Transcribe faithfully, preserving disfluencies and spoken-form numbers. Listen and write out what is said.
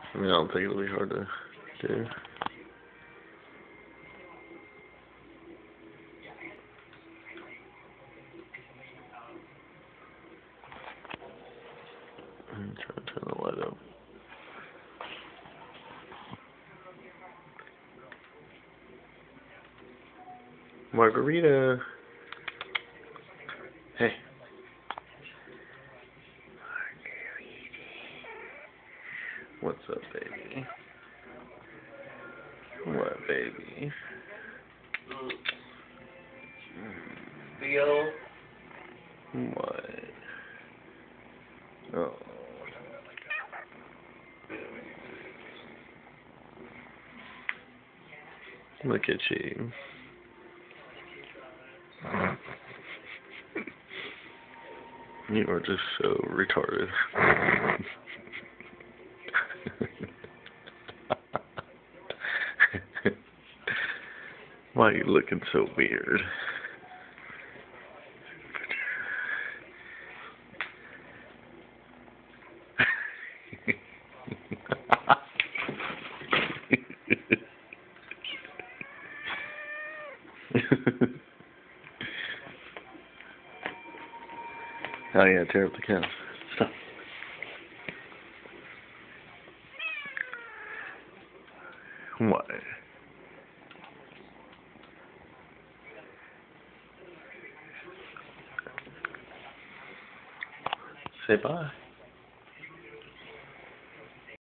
I mean, I don't think it'll be hard to do. I'm trying to turn the light up. Margarita. Hey. What's up, baby? What, baby? Theo. What? Oh. Look at you. You are just so retarded. Why are you looking so weird? Oh yeah, tear up the couch. Stop. What? Say bye.